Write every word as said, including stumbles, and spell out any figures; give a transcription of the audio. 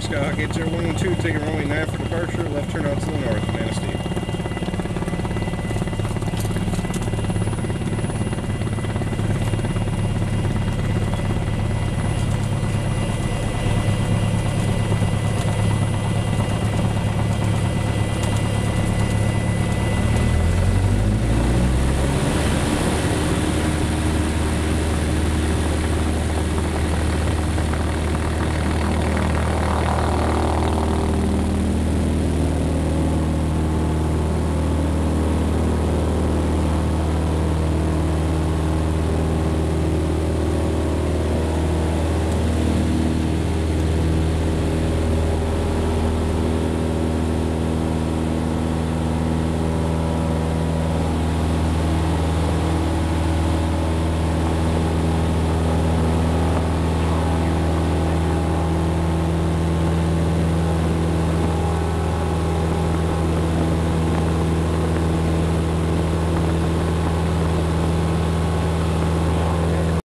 Skyhawk eight zero one one two, taking runway nine for departure, left turn out to the north, Manistee.